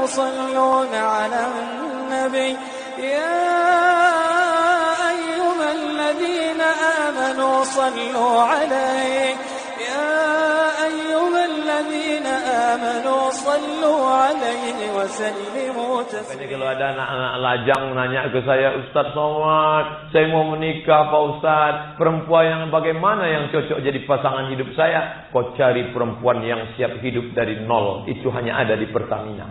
يصلون على النبي يا أيها الذين آمنوا صلوا عليه يا أيها الذين آمنوا صلوا عليه وسلموا تسليما. Kalau ada anak-anak lajang nanya ke saya, Ustaz Somad, saya mau menikah Pak Ustaz, perempuan yang bagaimana yang cocok jadi pasangan hidup saya? Kau cari perempuan yang siap hidup dari nol, itu hanya ada di Pertamina.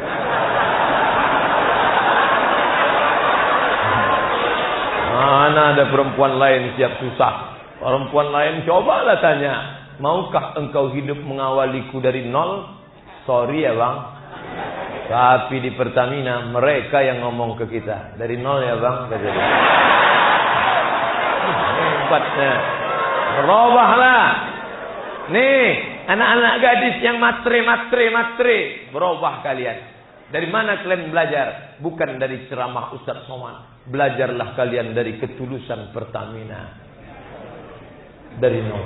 Mana ada perempuan lain siap susah? Perempuan lain cobalah tanya, maukah engkau hidup mengawaliku dari nol? Sorry ya bang, tapi di Pertamina mereka yang ngomong ke kita dari nol ya bang. Hebatnya, berubahlah. Nih anak-anak gadis yang matre, berubah kalian. Dari mana kalian belajar? Bukan dari ceramah Ustaz Somad. Belajarlah kalian dari ketulusan Pertamina. Dari nol.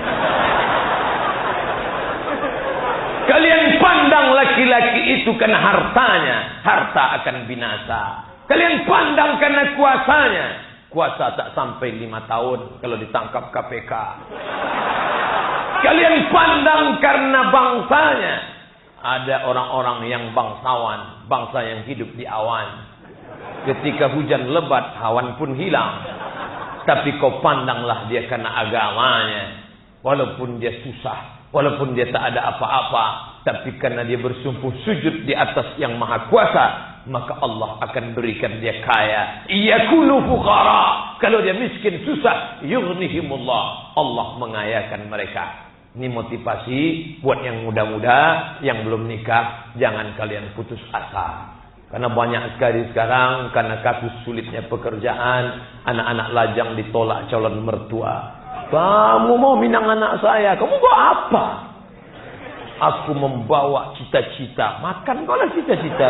Kalian pandang laki-laki itu karena hartanya, harta akan binasa. Kalian pandang karena kuasanya, kuasa tak sampai 5 tahun kalau ditangkap KPK. Kalian pandang karena bangsanya. Ada orang-orang yang bangsawan, bangsa yang hidup di awan. Ketika hujan lebat, awan pun hilang. Tapi kau pandanglah dia karena agamanya. Walaupun dia susah, walaupun dia tak ada apa-apa, tapi karena dia bersungguh sujud di atas yang maha kuasa, maka Allah akan berikan dia kaya. Iyakunu fuqara. Kalau dia miskin susah, yughnihimullah. Allah mengayakan mereka. Ini motivasi buat yang muda-muda, yang belum nikah, jangan kalian putus asa. Karena banyak sekali sekarang, karena kasus sulitnya pekerjaan, anak-anak lajang ditolak calon mertua. Kamu mau minang anak saya, kamu bawa apa? Aku membawa cita-cita, makan kau lah cita-cita.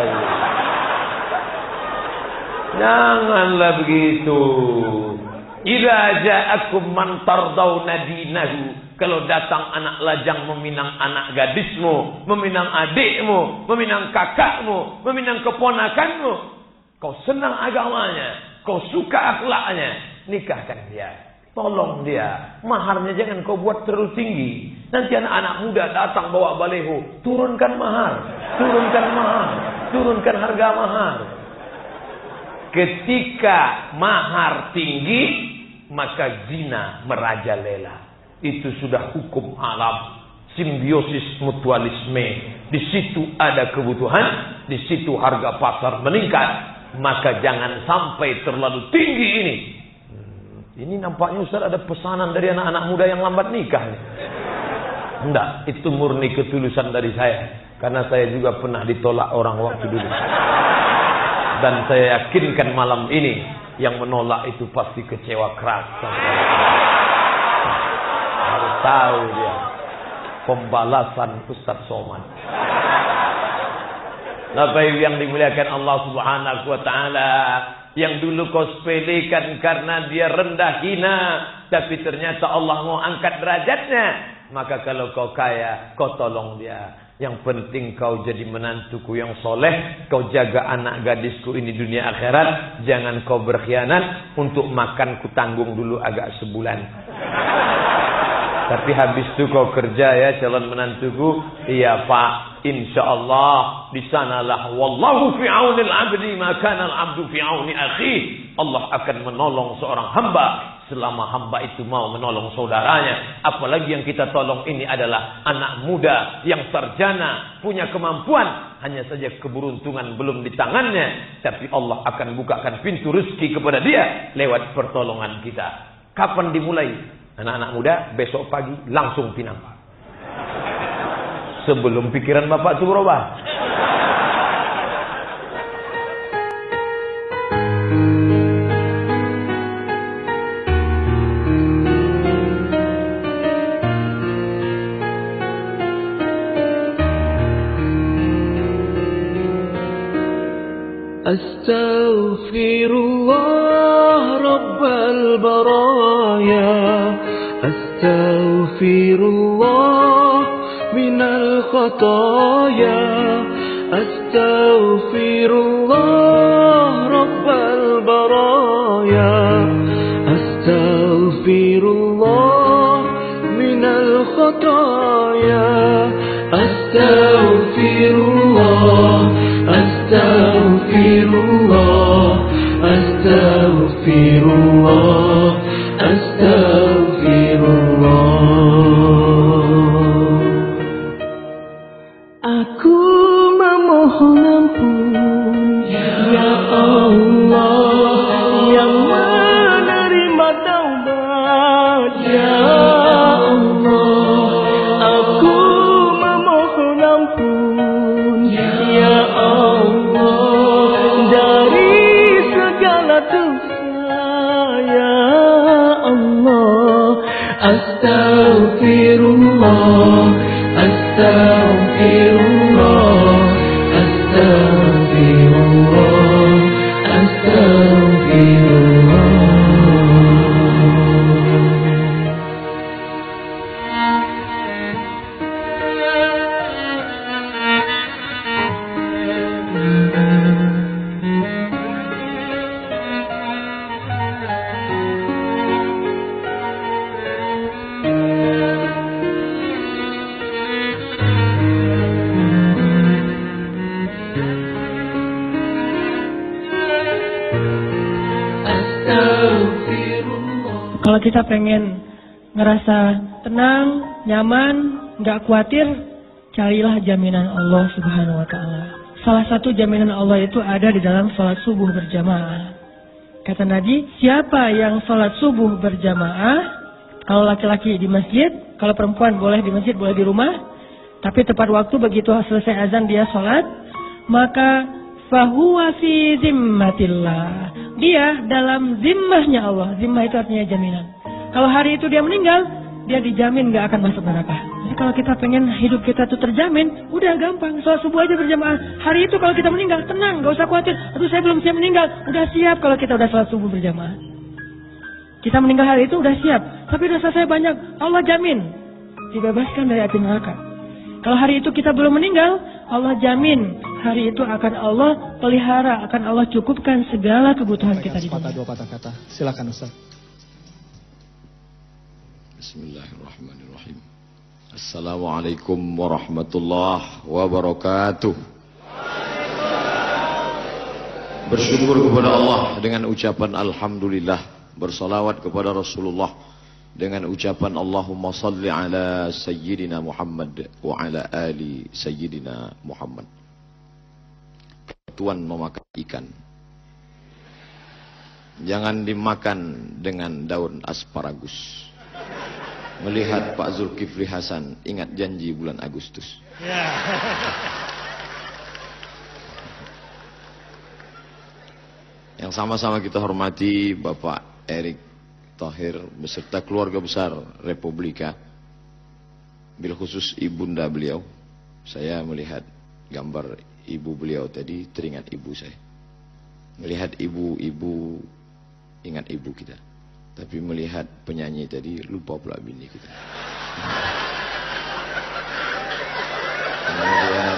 Janganlah begitu. Idza ja'akum man tardawna dinahu. Kalau datang anak lajang meminang anak gadismu, meminang adikmu, meminang kakakmu, meminang keponakanmu, kau senang agamanya, kau suka akhlaknya, nikahkan dia. Tolong dia. Maharnya jangan kau buat terlalu tinggi. Nanti anak-anak muda datang bawa baleho, turunkan mahar, turunkan mahar, turunkan harga mahar. Ketika mahar tinggi, maka zina merajalela. Itu sudah hukum alam, simbiosis mutualisme. Di situ ada kebutuhan, di situ harga pasar meningkat. Maka jangan sampai terlalu tinggi ini. Ini nampaknya Ustaz ada pesanan dari anak-anak muda yang lambat nikah. Enggak, itu murni ketulusan dari saya. Karena saya juga pernah ditolak orang waktu dulu. Dan saya yakinkan malam ini yang menolak itu pasti kecewa keras. Harus tahu dia pembalasan Ustaz Somad. Bapak Ibu yang dimuliakan Allah Subhanahu wa taala, yang dulu kau sepelekan karena dia rendah hina, tapi ternyata Allah mau angkat derajatnya, maka kalau kau kaya, kau tolong dia. Yang penting kau jadi menantuku yang soleh, kau jaga anak gadisku ini dunia akhirat, jangan kau berkhianat. Untuk makan ku tanggung dulu agak sebulan. Tapi habis itu kau kerja ya calon menantuku. Iya Pak, insyaallah di sanalah wallahu fi aunil abdi ma kana al abdu fi auni akhi. Allah akan menolong seorang hamba selama hamba itu mau menolong saudaranya. Apalagi yang kita tolong ini adalah anak muda yang sarjana, punya kemampuan, hanya saja keberuntungan belum di tangannya, tapi Allah akan bukakan pintu rezeki kepada dia lewat pertolongan kita. Kapan dimulai? Anak-anak muda besok pagi langsung pinang. Sebelum pikiran bapak itu berubah. Astaghfirullah Rabbal baraya, astaghfirullah minal khataya, astaghfirullah Astaghfirullah Rabbal baraya, Astaghfirullah minal khataya, Astaghfirullah, Astaghfirullah, Astaghfirullah, Astaghfirullah. Aku memohon ampun ya Allah yang menerima taubat ya Allah. Aku memohon ampun ya Allah dari segala dosa ya Allah. Astaghfirullah, Astaghfirullah, Astaghfirullah, Astaghfirullah. Kalau kita pengen ngerasa tenang, nyaman, nggak khawatir, carilah jaminan Allah Subhanahu wa Ta'ala. Salah satu jaminan Allah itu ada di dalam sholat subuh berjamaah. Kata Nabi, siapa yang sholat subuh berjamaah, kalau laki-laki di masjid, kalau perempuan boleh di masjid, boleh di rumah, tapi tepat waktu begitu selesai azan dia sholat, maka fahuwa fi zimmatillah. Dia dalam zimmahnya Allah. Zimmah itu artinya jaminan. Kalau hari itu dia meninggal, dia dijamin gak akan masuk neraka. Jadi kalau kita pengen hidup kita tuh terjamin, udah gampang. Sholat subuh aja berjamaah. Hari itu kalau kita meninggal, tenang, gak usah khawatir. Aduh saya belum siap meninggal. Udah siap kalau kita udah sholat subuh berjamaah. Kita meninggal hari itu udah siap. Tapi dosa saya banyak. Allah jamin dibebaskan dari api neraka. Kalau hari itu kita belum meninggal, Allah jamin hari itu akan Allah pelihara, akan Allah cukupkan segala kebutuhan kita di dunia. Dua patah kata. Silakan Ustaz. Bismillahirrahmanirrahim. Assalamualaikum warahmatullahi wabarakatuh. Bersyukur kepada Allah dengan ucapan alhamdulillah, bersalawat kepada Rasulullah dengan ucapan Allahumma salli ala Sayyidina Muhammad wa ala ali Sayyidina Muhammad. Tuan memakan ikan, jangan dimakan dengan daun asparagus. Melihat Pak Zulkifli Hasan, ingat janji bulan Agustus. Yang sama-sama kita hormati Bapak Erick Thohir beserta keluarga besar Republika, bil khusus ibunda beliau. Saya melihat gambar ibu beliau tadi, teringat ibu saya. Melihat ibu-ibu, ingat ibu kita. Tapi melihat penyanyi tadi, lupa pula bini kita. Kemudian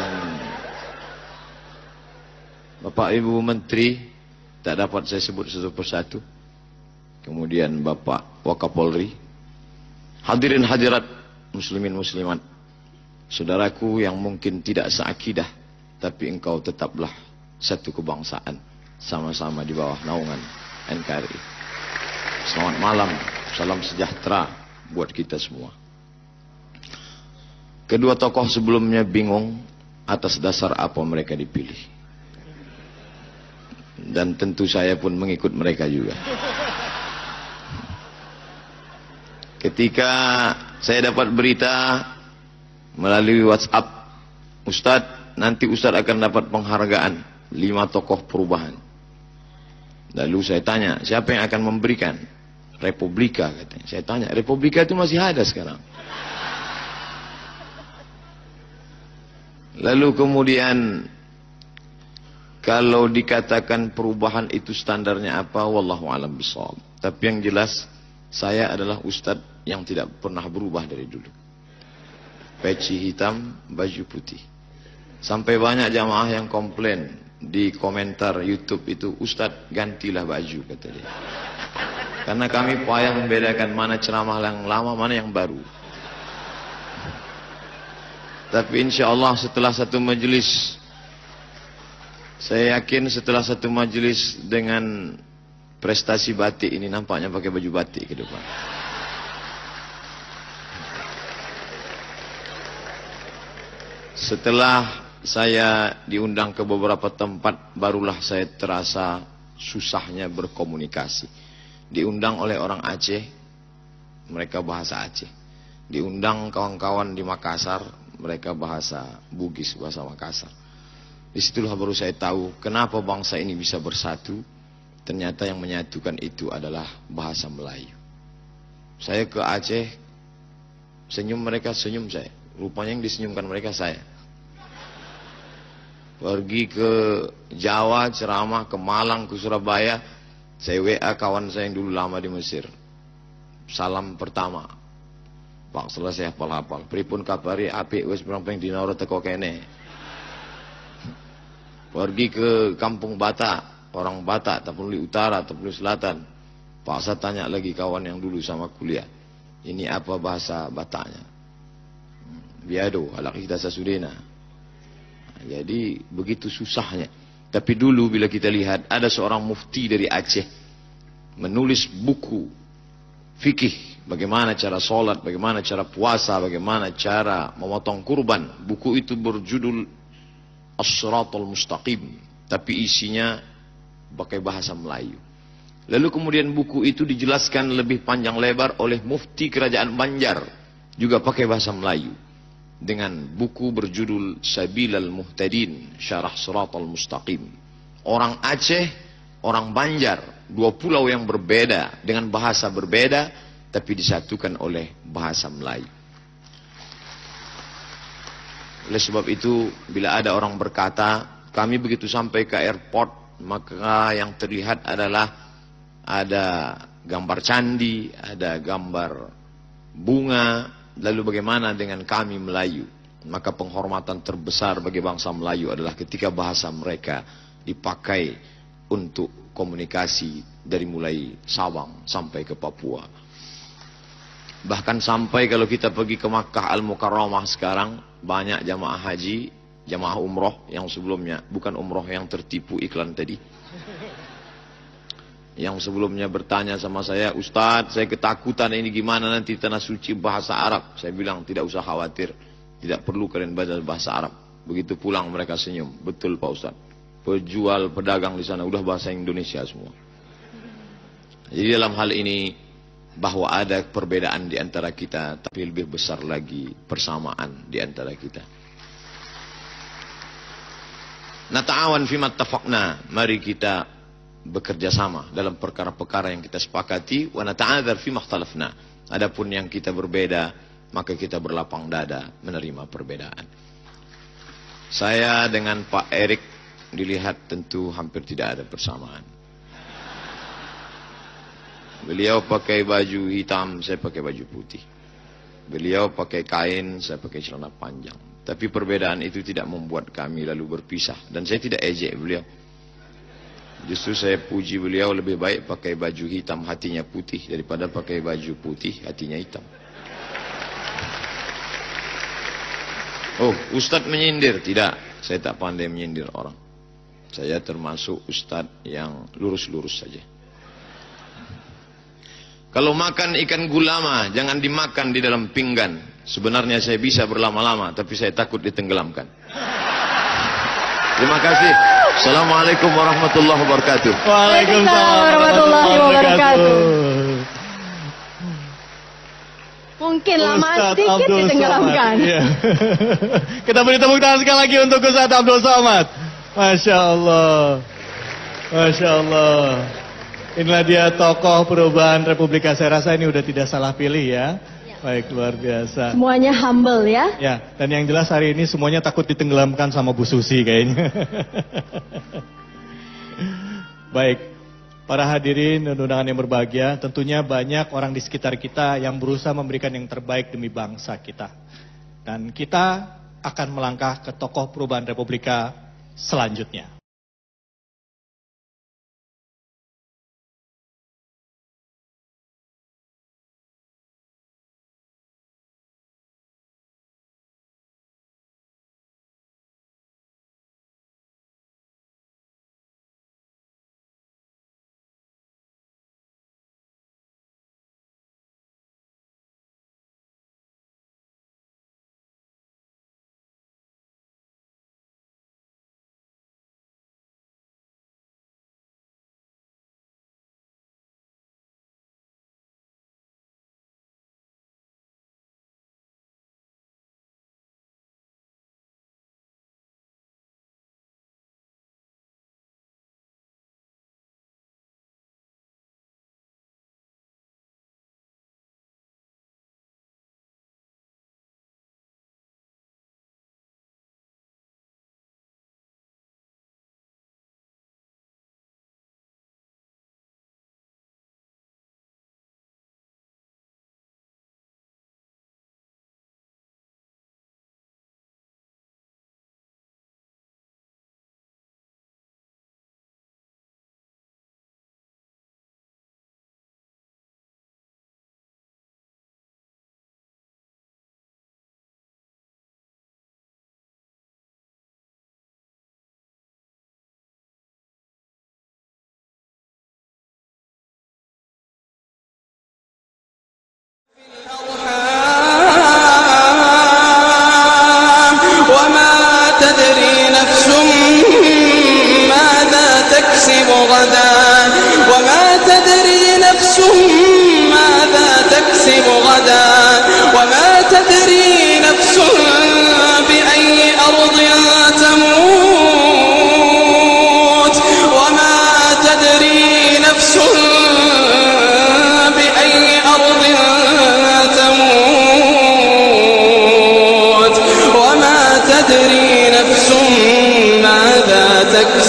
Bapak Ibu Menteri, tak dapat saya sebut satu persatu. Kemudian Bapak Wakapolri, hadirin hadirat muslimin muslimat, saudaraku yang mungkin tidak seakidah, tapi engkau tetaplah satu kebangsaan, sama-sama di bawah naungan NKRI. Selamat malam, salam sejahtera buat kita semua. Kedua tokoh sebelumnya bingung atas dasar apa mereka dipilih. Dan tentu saya pun mengikut mereka juga. Ketika saya dapat berita melalui WhatsApp, Ustadz, nanti Ustadz akan dapat penghargaan 5 tokoh perubahan. Lalu saya tanya, siapa yang akan memberikan? Republika katanya. Saya tanya, Republika itu masih ada sekarang? Lalu kemudian, kalau dikatakan perubahan itu standarnya apa? Wallahu a'lam bishawab. Tapi yang jelas, saya adalah Ustadz yang tidak pernah berubah dari dulu. Peci hitam, baju putih. Sampai banyak jamaah yang komplain, di komentar YouTube itu, Ustadz gantilah baju, kata dia. Karena kami payah membedakan mana ceramah yang lama, mana yang baru. Tapi insya Allah setelah satu majelis, saya yakin setelah satu majelis dengan prestasi batik ini, nampaknya pakai baju batik ke depan. Setelah saya diundang ke beberapa tempat, barulah saya terasa susahnya berkomunikasi. Diundang oleh orang Aceh, mereka bahasa Aceh. Diundang kawan-kawan di Makassar, mereka bahasa Bugis, bahasa Makassar. Disitulah baru saya tahu kenapa bangsa ini bisa bersatu. Ternyata yang menyatukan itu adalah bahasa Melayu. Saya ke Aceh, senyum mereka, senyum saya. Rupanya yang disenyumkan mereka saya. Pergi ke Jawa, ceramah, ke Malang, ke Surabaya, saya WA kawan saya yang dulu lama di Mesir. Salam pertama, Pak, selesai hafal-hafal. Pripun kabari apik wis pirang-pirang dina ora teko kene. Pergi ke Kampung Batak, orang Batak, Tapanuli Utara, Tapanuli Selatan. Pak, saya tanya lagi kawan yang dulu sama kuliah, ini apa bahasa Bataknya? Biado, alak kita sasudena. Jadi begitu susahnya. Tapi dulu bila kita lihat ada seorang mufti dari Aceh menulis buku fikih, bagaimana cara sholat, bagaimana cara puasa, bagaimana cara memotong kurban. Buku itu berjudul As-Siratal Mustaqim, tapi isinya pakai bahasa Melayu. Lalu kemudian buku itu dijelaskan lebih panjang lebar oleh mufti kerajaan Banjar, juga pakai bahasa Melayu, dengan buku berjudul Sabilal Muhtadin, Syarah Siratal Mustaqim. Orang Aceh, orang Banjar, dua pulau yang berbeda dengan bahasa berbeda, tapi disatukan oleh bahasa Melayu. Oleh sebab itu, bila ada orang berkata, kami begitu sampai ke airport, maka yang terlihat adalah ada gambar candi, ada gambar bunga. Lalu bagaimana dengan kami Melayu? Maka penghormatan terbesar bagi bangsa Melayu adalah ketika bahasa mereka dipakai untuk komunikasi dari mulai Sabang sampai ke Papua. Bahkan sampai kalau kita pergi ke Makkah Al-Mukarramah sekarang, banyak jamaah haji, jamaah umroh yang sebelumnya, bukan umroh yang tertipu iklan tadi, yang sebelumnya bertanya sama saya, Ustadz, saya ketakutan ini gimana nanti tanah suci bahasa Arab. Saya bilang tidak usah khawatir, tidak perlu kalian baca bahasa Arab. Begitu pulang mereka senyum, betul Pak Ustadz, pejual pedagang di sana udah bahasa Indonesia semua. Jadi dalam hal ini, bahwa ada perbedaan di antara kita, tapi lebih besar lagi persamaan di antara kita. Nata'awan fima tafaqna, mari kita bekerja sama dalam perkara-perkara yang kita sepakati. Wa nata'adzar fima ikhtalafna, adapun yang kita berbeda, maka kita berlapang dada menerima perbedaan. Saya dengan Pak Erik dilihat tentu hampir tidak ada persamaan. Beliau pakai baju hitam, saya pakai baju putih. Beliau pakai kain, saya pakai celana panjang. Tapi perbedaan itu tidak membuat kami lalu berpisah. Dan saya tidak ejek beliau. Justru saya puji beliau, lebih baik pakai baju hitam hatinya putih daripada pakai baju putih hatinya hitam. Oh, Ustadz menyindir? Tidak, saya tak pandai menyindir orang. Saya termasuk Ustadz yang lurus-lurus saja. Kalau makan ikan gulama, jangan dimakan di dalam pinggan. Sebenarnya saya bisa berlama-lama, tapi saya takut ditenggelamkan. Terima kasih. Assalamualaikum warahmatullahi wabarakatuh. Waalaikumsalam warahmatullahi wabarakatuh. Mungkinlah masih sedikit ditenggelamkan. Iya. Kita beri tepuk tangan sekali lagi untuk Ustaz Abdul Somad. Masya Allah. Masya Allah. Inilah dia tokoh perubahan Republika. Saya rasa ini udah tidak salah pilih ya. Baik, luar biasa. Semuanya humble ya. Ya, dan yang jelas hari ini semuanya takut ditenggelamkan sama Bu Susi kayaknya. Baik, para hadirin dan undangan yang berbahagia, tentunya banyak orang di sekitar kita yang berusaha memberikan yang terbaik demi bangsa kita. Dan kita akan melangkah ke tokoh perubahan Republika selanjutnya.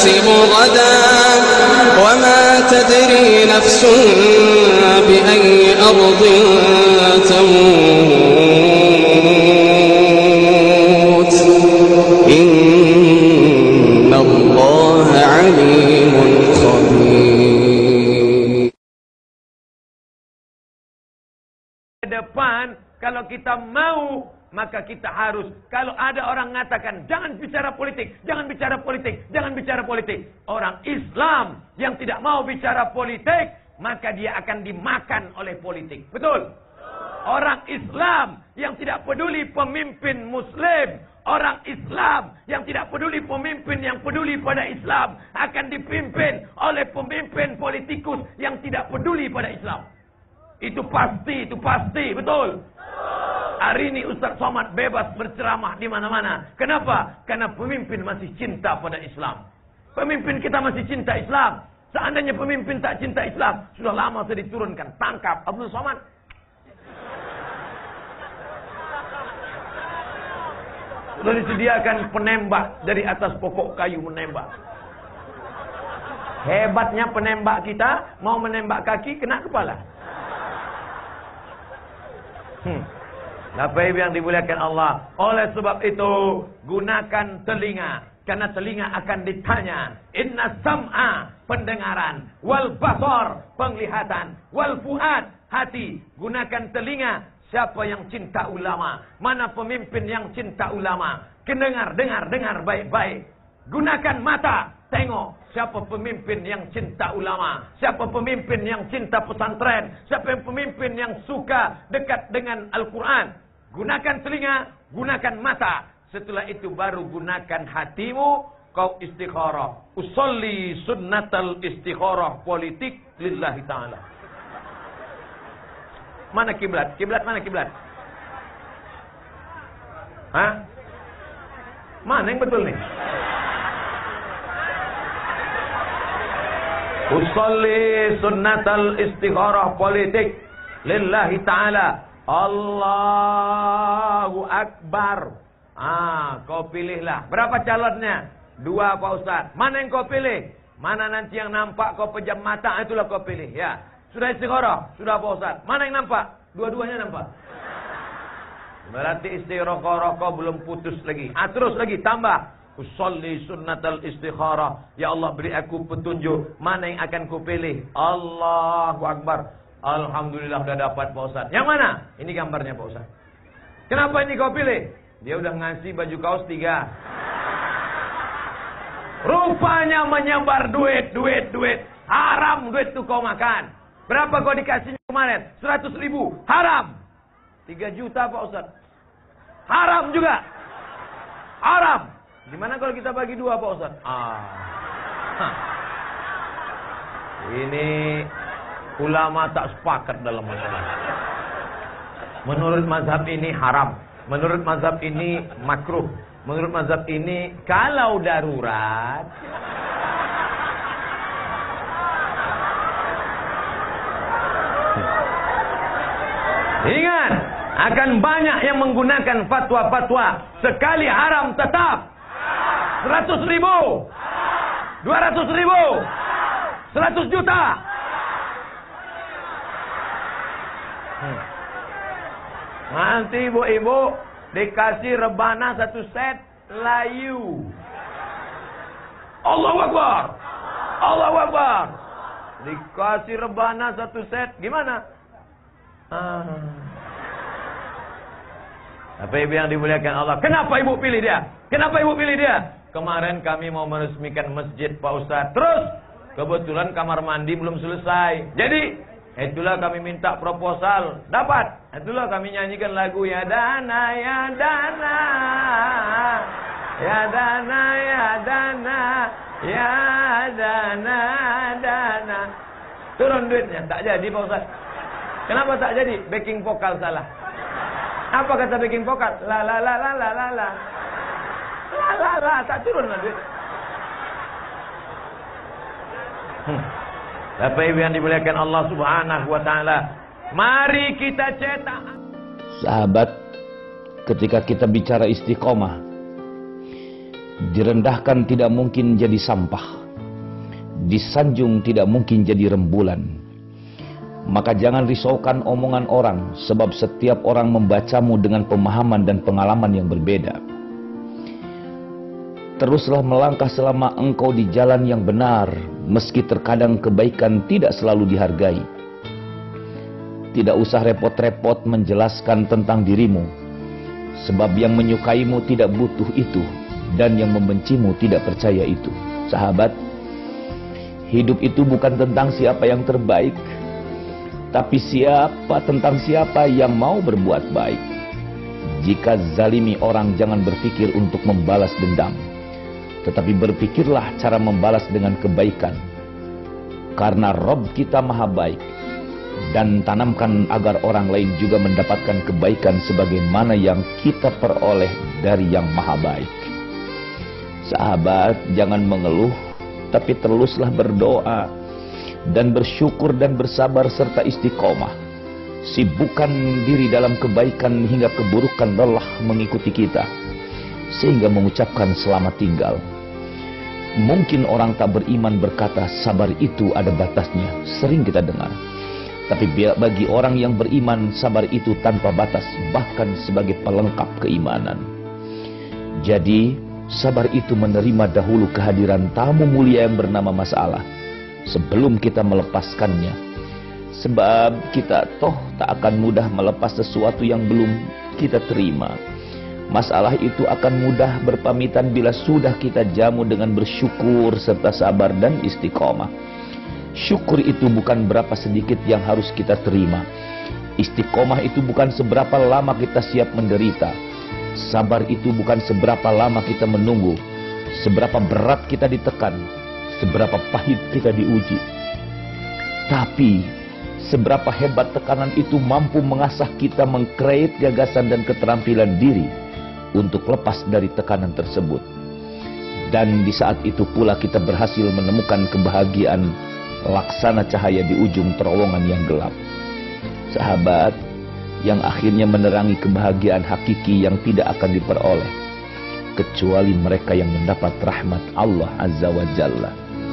تكسب غدا وما تدري نفس بأي أرض تموت إن الله عليم خبير. Ke depan, kalau kita mau, maka kita harus, kalau ada orang mengatakan, jangan bicara politik, jangan bicara politik, jangan bicara politik. Orang Islam yang tidak mau bicara politik, maka dia akan dimakan oleh politik. Betul? Orang Islam yang tidak peduli pemimpin Muslim, orang Islam yang tidak peduli pemimpin yang peduli pada Islam, akan dipimpin oleh pemimpin politikus yang tidak peduli pada Islam. Itu pasti, betul. Hari ini Ustaz Somad bebas berceramah di mana-mana. Kenapa? Karena pemimpin masih cinta pada Islam. Pemimpin kita masih cinta Islam. Seandainya pemimpin tak cinta Islam, sudah lama sudah diturunkan. Tangkap Abdul Somad. Sudah disediakan penembak dari atas pokok kayu menembak. Hebatnya penembak kita, mau menembak kaki, kena kepala. Bapak Ibu yang dimuliakan Allah, oleh sebab itu gunakan telinga, karena telinga akan ditanya. Inna sam'a, pendengaran, wal basar, penglihatan, wal fuad, hati. Gunakan telinga. Siapa yang cinta ulama? Mana pemimpin yang cinta ulama? Dengar baik-baik. Gunakan mata, tengok. Siapa pemimpin yang cinta ulama? Siapa pemimpin yang cinta pesantren? Siapa yang pemimpin yang suka dekat dengan Al-Quran? Gunakan telinga, gunakan mata. Setelah itu baru gunakan hatimu. Kau istikharah. Usolli sunnatal istikharah politik lillahi ta'ala. Mana kiblat? Kiblat mana kiblat? Hah? Mana yang betul nih? Usolli sunnatal istikharah politik lillahi ta'ala. Allahu Akbar. Kau pilihlah. Berapa calonnya? 2 Pak Ustaz. Mana yang kau pilih? Mana nanti yang nampak kau pejam mata, itulah kau pilih. Ya. Sudah istikharah? Sudah Pak Ustaz. Mana yang nampak? Dua-duanya nampak. Berarti istikharah kau belum putus lagi. Terus lagi tambah. Usolli sunnatal istikharah. Ya Allah, beri aku petunjuk. Mana yang akan ku pilih? Allahu Akbar. Alhamdulillah sudah dapat Pak Ustaz. Yang mana? Ini gambarnya Pak Ustaz. Kenapa ini kau pilih? Dia udah ngasih baju kaos 3. Rupanya menyebar duit. Haram duit itu kau makan. Berapa kau dikasihnya kemarin? 100.000. Haram. 3 juta Pak Ustaz. Haram juga. Haram. Gimana kalau kita bagi 2 Pak Ustaz? Ini ulama tak sepakat dalam masalah. Menurut mazhab ini haram. Menurut mazhab ini makruh. Menurut mazhab ini kalau darurat. Ingat, akan banyak yang menggunakan fatwa-fatwa. Sekali haram tetap. 100.000. 200.000. 100 juta. Nanti ibu-ibu dikasih rebana 1 set layu. Allahu Akbar. Allahu Akbar. Dikasih rebana 1 set, gimana? Apa ibu yang dimuliakan Allah? Kenapa ibu pilih dia? Kenapa ibu pilih dia? Kemarin kami mau meresmikan masjid Pak Ustaz. Terus kebetulan kamar mandi belum selesai. Jadi itulah kami minta proposal. Dapat. Itulah kami nyanyikan lagu Ya Dana, Ya Dana, Ya Dana, Ya Dana, Ya Dana, Dana. Turun duitnya. Tak jadi Pak Ustaz. Kenapa tak jadi? Backing vokal salah. Apa kata backing vokal? La la la la la la la. La la la, tak turun lah duit. Bapak Ibu yang dimuliakan Allah Subhanahu wa taala, mari kita cetak. Sahabat, ketika kita bicara istiqomah, Direndahkan tidak mungkin jadi sampah, disanjung tidak mungkin jadi rembulan. Maka jangan risaukan omongan orang, sebab setiap orang membacamu dengan pemahaman dan pengalaman yang berbeda. Teruslah melangkah selama engkau di jalan yang benar, meski terkadang kebaikan tidak selalu dihargai. Tidak usah repot-repot menjelaskan tentang dirimu, sebab yang menyukaimu tidak butuh itu, dan yang membencimu tidak percaya itu. Sahabat, hidup itu bukan tentang siapa yang terbaik, tapi tentang siapa yang mau berbuat baik. Jika zalimi orang, jangan berpikir untuk membalas dendam, tetapi berpikirlah cara membalas dengan kebaikan. Karena Rabb kita maha baik. Dan tanamkan agar orang lain juga mendapatkan kebaikan sebagaimana yang kita peroleh dari yang maha baik. Sahabat, jangan mengeluh, tapi teruslah berdoa dan bersyukur dan bersabar serta istiqomah. Sibukkan diri dalam kebaikan hingga keburukan lelah mengikuti kita, sehingga mengucapkan selamat tinggal. Mungkin orang tak beriman berkata sabar itu ada batasnya, sering kita dengar. Tapi bagi orang yang beriman, sabar itu tanpa batas, bahkan sebagai pelengkap keimanan. Jadi, sabar itu menerima dahulu kehadiran tamu mulia yang bernama masalah, sebelum kita melepaskannya. Sebab kita toh tak akan mudah melepas sesuatu yang belum kita terima. Masalah itu akan mudah berpamitan bila sudah kita jamu dengan bersyukur serta sabar dan istiqomah. Syukur itu bukan berapa sedikit yang harus kita terima. Istiqomah itu bukan seberapa lama kita siap menderita. Sabar itu bukan seberapa lama kita menunggu, seberapa berat kita ditekan, seberapa pahit kita diuji. Tapi seberapa hebat tekanan itu mampu mengasah kita mengkreat gagasan dan keterampilan diri untuk lepas dari tekanan tersebut. Dan di saat itu pula kita berhasil menemukan kebahagiaan laksana cahaya di ujung terowongan yang gelap. Sahabat, yang akhirnya menerangi kebahagiaan hakiki yang tidak akan diperoleh kecuali mereka yang mendapat rahmat Allah Azza wa Jalla.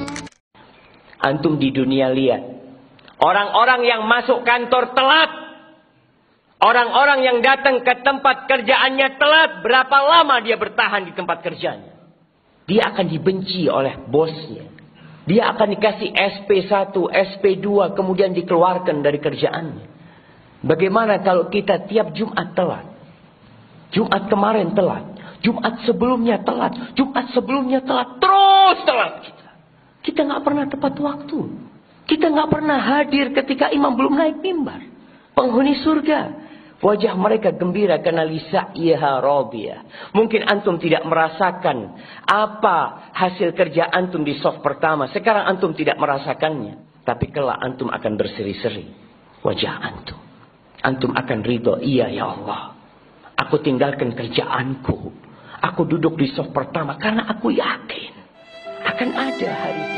Antum di dunia lihat orang-orang yang masuk kantor telat, orang-orang yang datang ke tempat kerjaannya telat. Berapa lama dia bertahan di tempat kerjanya? Dia akan dibenci oleh bosnya. Dia akan dikasih SP1, SP2, kemudian dikeluarkan dari kerjaannya. Bagaimana kalau kita tiap Jumat telat? Jumat kemarin telat, Jumat sebelumnya telat, Jumat sebelumnya telat, terus telat kita. Kita nggak pernah tepat waktu. Kita nggak pernah hadir ketika imam belum naik mimbar. Penghuni surga, wajah mereka gembira karena lisa'yiha radiyah. Mungkin antum tidak merasakan apa hasil kerja antum di soft pertama. Sekarang antum tidak merasakannya. Tapi kelak antum akan berseri-seri wajah antum. Antum akan ridho, iya ya Allah, aku tinggalkan kerjaanku, aku duduk di soft pertama karena aku yakin akan ada hari itu.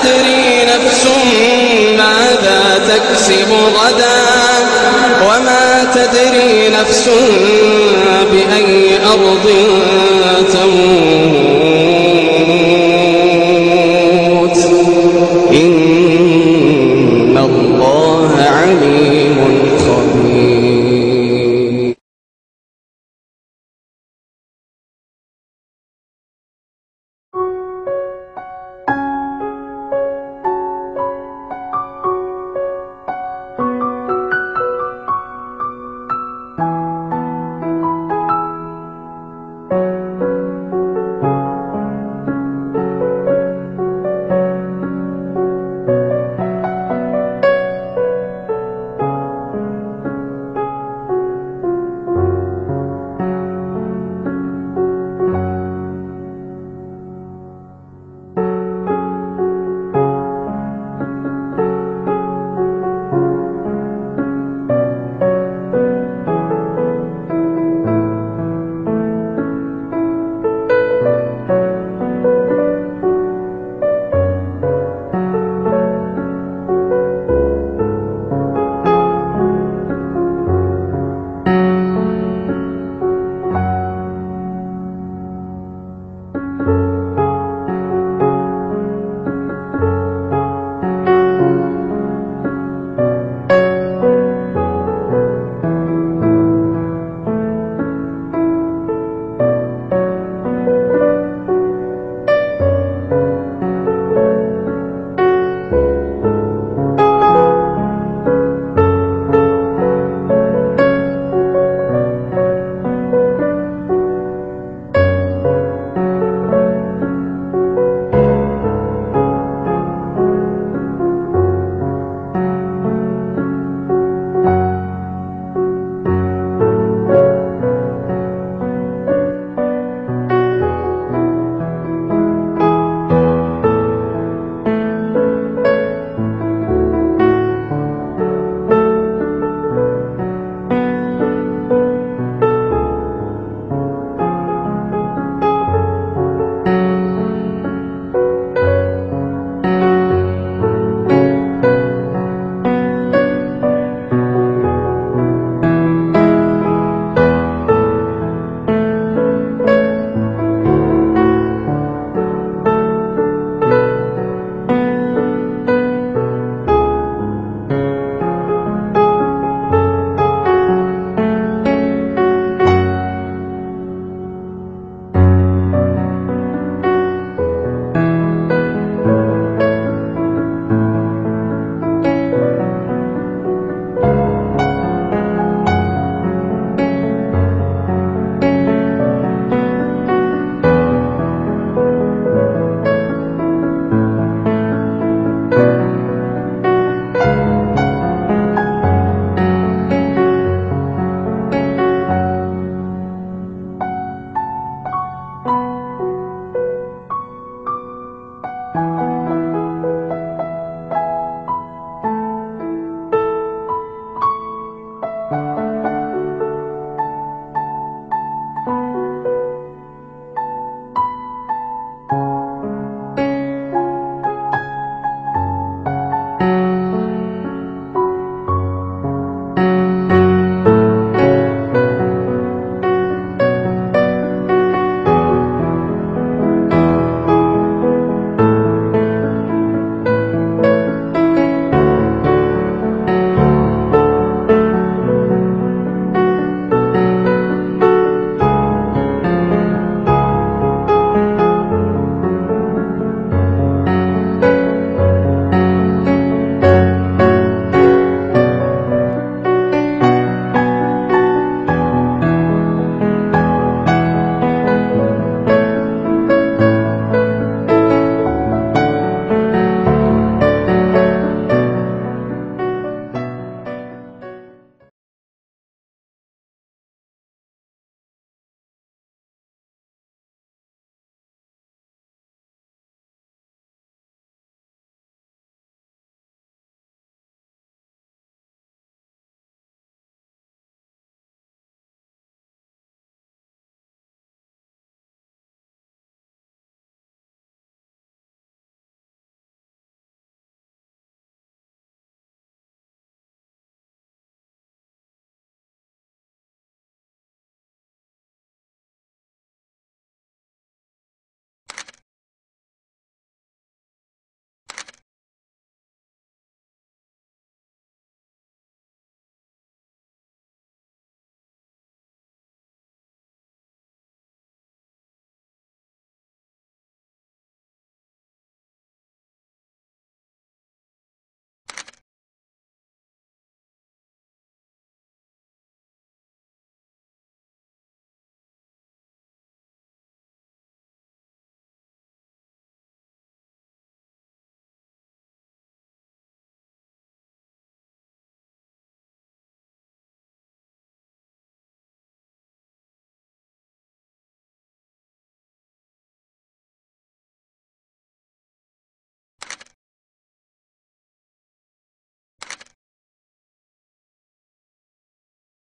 تدري نفس ماذا تكسب غدا وما تدري نفس بأي أرض تموت